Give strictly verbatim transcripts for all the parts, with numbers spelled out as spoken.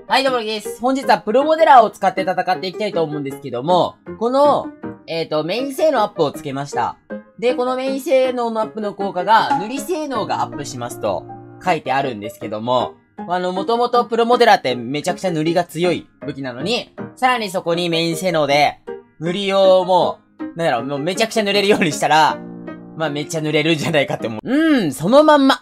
はい、どうもです。本日はプロモデラーを使って戦っていきたいと思うんですけども、この、えっと、メイン性能アップをつけました。で、このメイン性能のアップの効果が、塗り性能がアップしますと書いてあるんですけども、あの、もともとプロモデラーってめちゃくちゃ塗りが強い武器なのに、さらにそこにメイン性能で、塗りをもう、なんだろう、もうめちゃくちゃ塗れるようにしたら、まあめっちゃ塗れるんじゃないかって思う。うーん、そのまんま。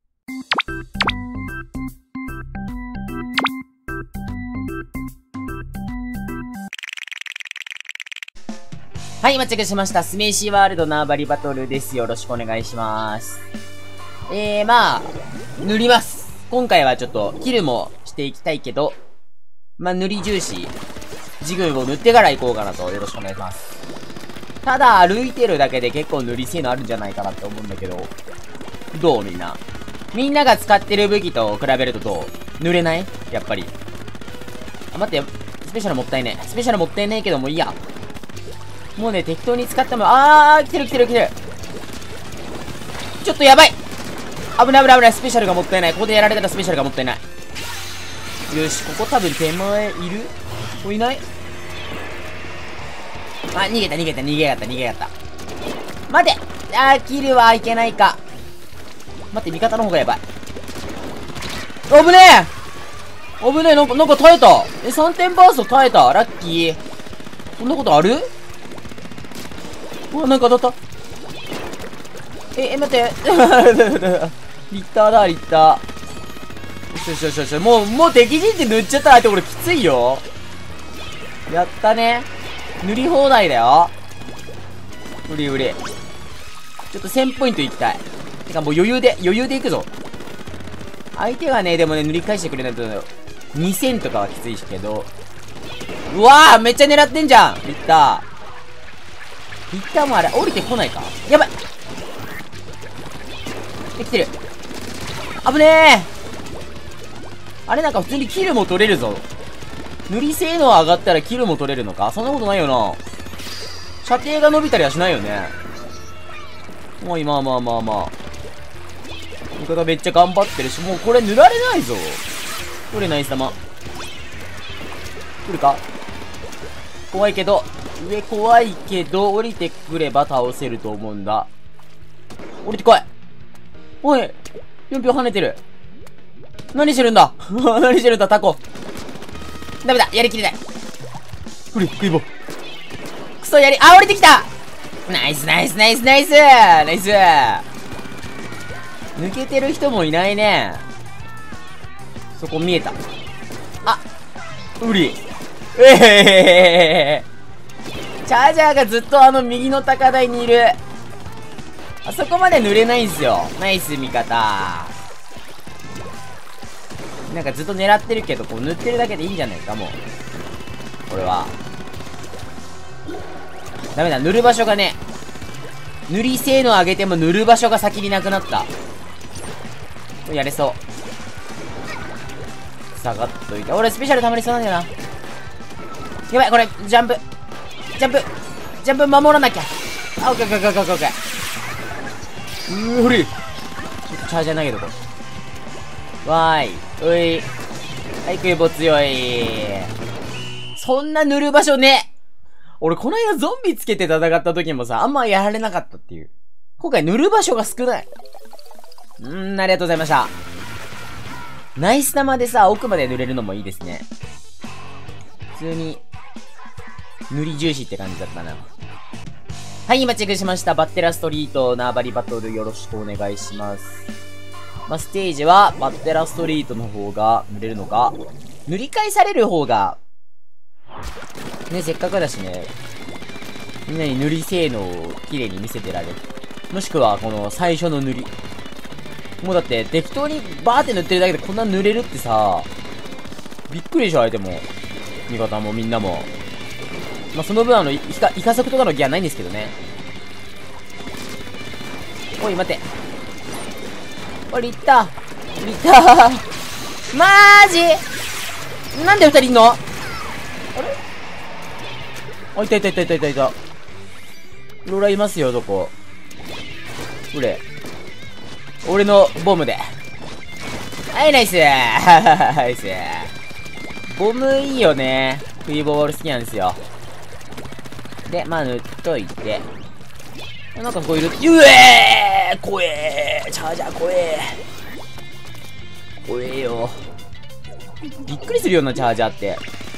はい、到着しました。スメイシーワールド縄張りバトルです。よろしくお願いします。えー、まあ、塗ります。今回はちょっと、キルもしていきたいけど、まあ、塗り重視、ジグを塗ってから行こうかなと、よろしくお願いします。ただ、歩いてるだけで結構塗り性能あるんじゃないかなって思うんだけど、どうみんな。みんなが使ってる武器と比べるとどう？塗れない？やっぱり。あ、待ってよ。スペシャルもったいねえ。スペシャルもったいねえけどもいいや。もうね、適当に使っても、あー、来てる来てる来てる。ちょっとやばい。危ない危ない危ない。スペシャルがもったいない。ここでやられたらスペシャルがもったいない。よし、ここ多分手前いる？お、いない？あ、逃げた逃げた逃げやがった逃げやがった。待て！あー、キルはいけないか。待って、味方の方がやばい。危ねえ！危ねえ、なんか、なんか耐えた。え、さんてんバースト耐えた。ラッキー。そんなことある？うわ、なんか当たった。え、え、待って。リッターだ、リッター。よしよしよしよし。もう、もう敵陣って塗っちゃったら相手これきついよ。やったね。塗り放題だよ。うりうり。ちょっとせんポイントいきたい。てかもう余裕で、余裕でいくぞ。相手がね、でもね、塗り返してくれないと、にせんとかはきついけど。うわー、めっちゃ狙ってんじゃん、リッター。リッターもあれ、降りてこないか？やばい！できてる。危ねえ！あれなんか普通にキルも取れるぞ。塗り性能上がったらキルも取れるのか？そんなことないよな。射程が伸びたりはしないよね。もう今まあまあまあ。味方めっちゃ頑張ってるし、もうこれ塗られないぞ。これナイス玉。来るか？怖いけど。上怖いけど、降りてくれば倒せると思うんだ。降りてこい！おい！ぴょんぴょん跳ねてる。何してるんだ何してるんだ、タコ。ダメだ、やりきれない。ふり、クイボ。クソやり、あ、降りてきた！ナイスナイスナイスナイスナイス。抜けてる人もいないね。そこ見えた。あ、うり。えへへへへ。チャージャーがずっとあの右の高台にいる。あそこまで塗れないんすよ。ナイス味方。なんかずっと狙ってるけど、こう塗ってるだけでいいんじゃないか、もう。これは。ダメだ、塗る場所がね。塗り性能上げても塗る場所が先になくなった。やれそう。下がっといて。俺スペシャル溜まりそうなんだよな。やばい、これ、ジャンプ。ジャンプジャンプ守らなきゃ。あ、オッケーオッケーオッケーオッケー。うーほり。ちょっとチャージャー投げとこう。わーい。うい。はい、クイボ強い。そんな塗る場所ね。俺この間ゾンビつけて戦った時もさ、あんまやられなかったっていう。今回塗る場所が少ない。うーん、ありがとうございました。ナイス玉でさ、奥まで塗れるのもいいですね。普通に、塗り重視って感じだったな。はい、今チェックしました。バッテラストリート縄張りバトルよろしくお願いします。まあ、ステージはバッテラストリートの方が塗れるのか。塗り返される方が、ね、せっかくだしね、みんなに塗り性能を綺麗に見せてられる。もしくは、この最初の塗り。もうだって、適当にバーって塗ってるだけでこんな塗れるってさ、びっくりでしょ、相手も。味方もみんなも。まあ、その分あの、イカ、イカ速とかのギアないんですけどね。おい、待て。おい、リッター。リッター。マージなんで二人いんの？あれ？あ、いたいたいたいたいたいた。ローラいますよ、どこ？これ。俺のボムで。はい、ナイスナイスボムいいよね。冬ボール好きなんですよ。で、まあ塗っといて。なんかこういる。うえー怖えーチャージャー怖えー怖えよ。びっくりするようなチャージャーって。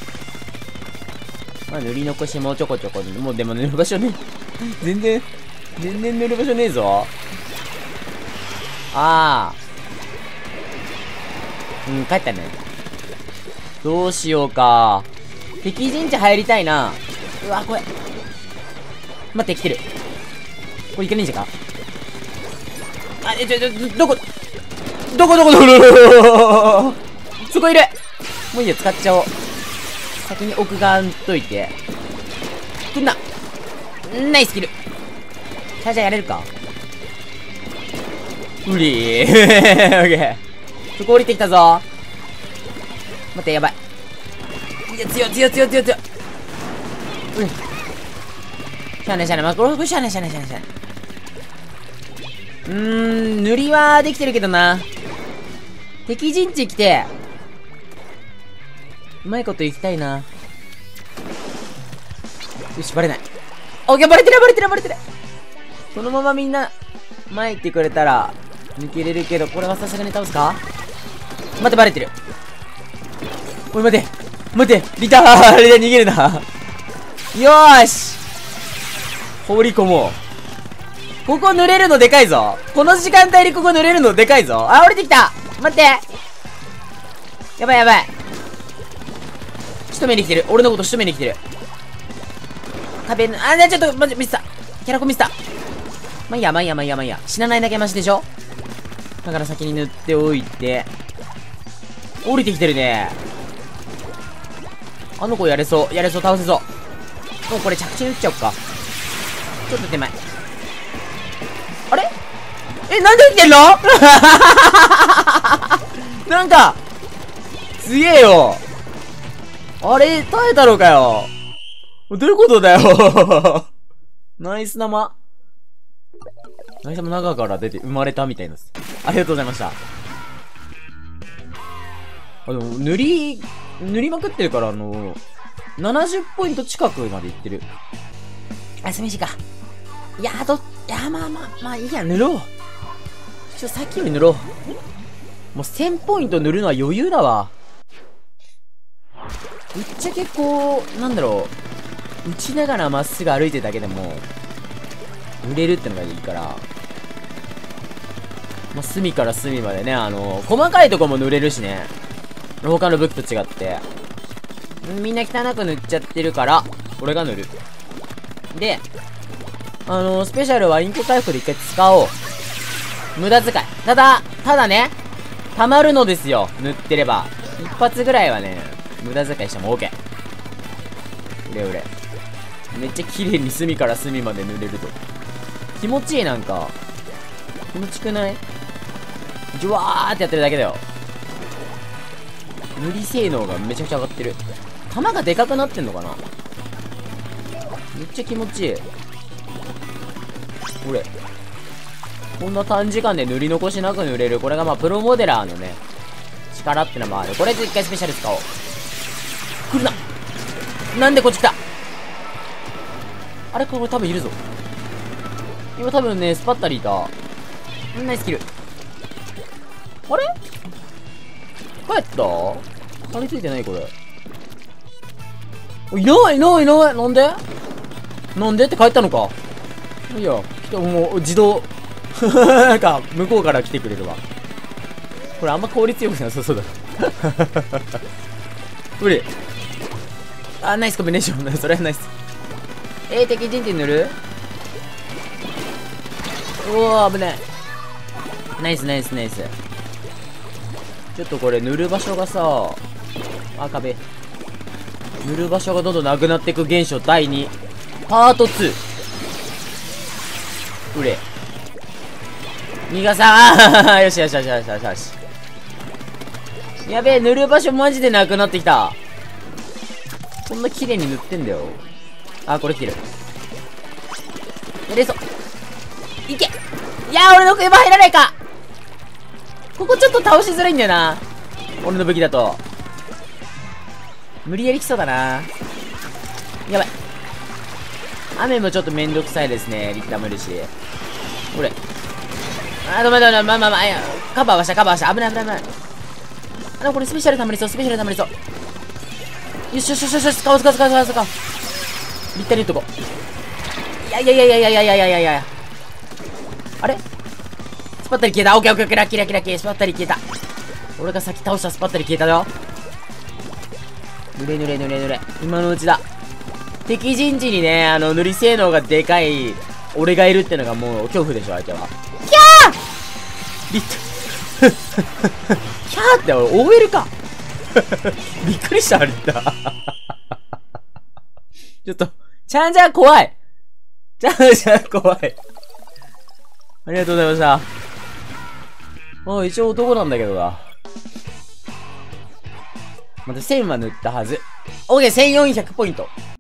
まあ塗り残しもちょこちょこ。もうでも塗る場所ね。全然、全然塗る場所ねえぞ。ああ。うん、帰ったね。どうしようか。敵陣地入りたいな。うわ、怖い。待って、来てる。これいけないんじゃか。あ、え、ちょ、ちょ、どこ、どこどこどこどこそこいる。もういいよ、使っちゃおう。先に奥側んといて。来んな。ナイスキル。チャージャーやれるか。無理ー。オッケー。そこ降りてきたぞ。待って、やばい。いや、強い強い強い強い強い。うん。しゃあねしゃあね。まあ、これ、しゃあねしゃあねしゃあねしゃあね。うーん、塗りはできてるけどな。敵陣地来て、うまいこと行きたいな。よし、バレない。オッケー、バレてるバレてるバレてる。このままみんな、前行ってくれたら、抜けれるけど、これはさすがに倒すか。待って、バレてる。おい、待て待てリターンで逃げるな。よーし放り込もう。ここ濡れるのでかいぞ。この時間帯にここ濡れるのでかいぞ。あ、降りてきた。待って。やばいやばい。仕留めに来てる。俺のこと仕留めに来てる。壁の、あ、ね、ちょっと、まじ、ミスった。キャラコミスった。まあいいや、まあいいや、まあいいや、まあいいや。死なないだけマシでしょ。だから先に塗っておいて。降りてきてるね。あの子やれそう。やれそう、倒せそう。もうこれ着地に打っちゃおっか。ちょっと手前。あれえ、なんで生きてんのなんか、すげえよ。あれ、耐えたのかよ。どういうことだよ。ナイス生。ナイス生中から出て生まれたみたいです。ありがとうございました。あ、でも、塗り、塗りまくってるから、あの、ななじゅうポイント近くまでいってる。あ、寂しいか。いや、ど、いや、まあまあ、まあいいや、塗ろう。ちょっとさっきより塗ろう。もうせんポイント塗るのは余裕だわ。ぶっちゃけこう、なんだろう。打ちながらまっすぐ歩いてるだけでも、塗れるってのがいいから。まあ、隅から隅までね、あの、細かいとこも塗れるしね。他の武器と違って。みんな汚く塗っちゃってるから、俺が塗る。で、あのー、スペシャルはインク回復で一回使おう。無駄遣い。ただ、ただね、溜まるのですよ。塗ってれば。一発ぐらいはね、無駄遣いしても OK。うれうれ。めっちゃ綺麗に隅から隅まで塗れると。気持ちいい、なんか。気持ちくない？ジュワーってやってるだけだよ。塗り性能がめちゃくちゃ上がってる。弾がでかくなってんのかな。めっちゃ気持ちいい。これ。こんな短時間で塗り残しなく塗れる。これがまあプロモデラーのね、力ってのもある。これで一回スペシャル使おう。来るな。なんでこっち来た。あれこれ多分いるぞ。今多分ね、スパッタリいた。ナイスキル。あれ帰った張り付いてないこれ。いないいないいない。なんでなんでって帰ったのか。いや、来た、もう自動。なんか、向こうから来てくれるわ。これあんま効率よくなさそうだ。無理。あ、ナイスコンビネーション。それはナイス。えー、敵陣地塗る？おー、危ない。ナイスナイスナイス。ちょっとこれ塗る場所がさ、あ、壁。塗る場所がどんどんなくなっていく現象だいに。パートツー。うれ。逃がさーよしよしよしよしよしよし。やべえ、塗る場所マジでなくなってきた。こんな綺麗に塗ってんだよ。あ、これ切る。やれそう。いけ。いやー、俺の車入らないか。ここちょっと倒しづらいんだよな。俺の武器だと。 無理やり来そうだな。やばい。雨もちょっとめんどくさいですね。リッターもいるし。これ。あー、ダメだめだめだ。まあまあまあ、いや、カバーはした、カバーはした。危ない危ない危ない。あの、これスペシャル溜まりそう、スペシャル溜まりそう。よしよしよしよし、使おう使おう使おう使おう使おう。リッターに打っとこう。いやいやいやいやいやいやいやいやいやいや。あれスパッタリ消えた。オッケーオッケーオッケー、ラッキーラッキーラッキー。スパッタリ消えた。俺が先倒したスパッタリ消えたよ。ぬれぬれぬれぬれ。今のうちだ。敵陣地にね、あの、塗り性能がでかい、俺がいるってのがもう恐怖でしょ、相手は。キャーリッタキャーって俺、オーエル かびっくりした、リッタちょっと、ちゃんちゃん怖いちゃんちゃん怖いありがとうございました。あ、一応男なんだけどな。またせんは塗ったはず。オーケー、せんよんひゃくポイント。